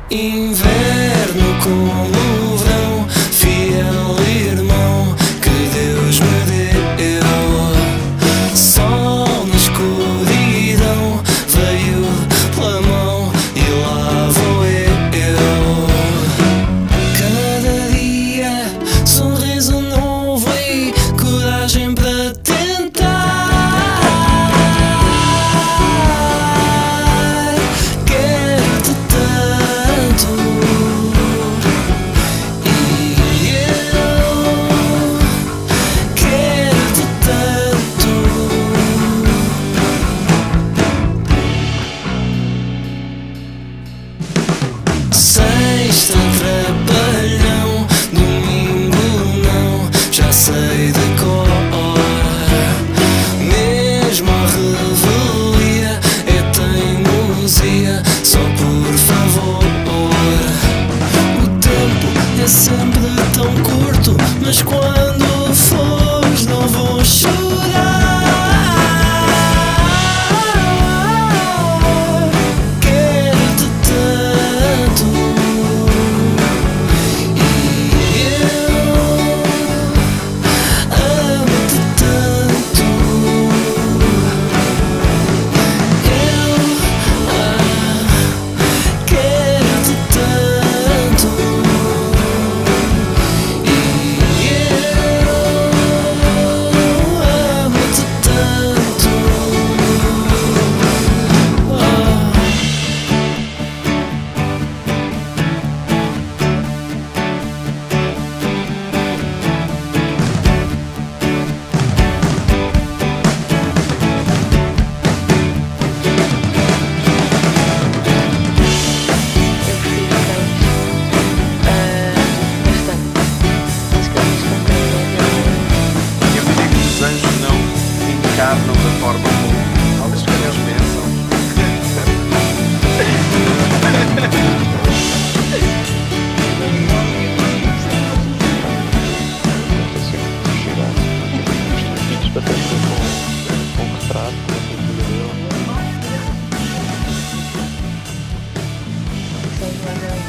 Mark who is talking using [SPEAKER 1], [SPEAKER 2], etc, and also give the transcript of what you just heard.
[SPEAKER 1] Inverno como verão, fiel irmão que Deus me deu. Sol na escuridão, veio pela mão e lá vou eu. Cada dia sorriso novo e coragem para tentar. Quero-te tanto e eu quero-te tanto. Sexta trabalhão, domingo não, já sei de cor. Mesmo a revelia é teimosia, só por favor. O tempo é sempre tão curto, mas quando fores não vou chorar. Quero-te tanto e eu amo-te tanto. Quero-te tanto e eu amo-te tanto.
[SPEAKER 2] Eu digo que os anjos não encarnam da forma como as pessoas pensam.
[SPEAKER 3] São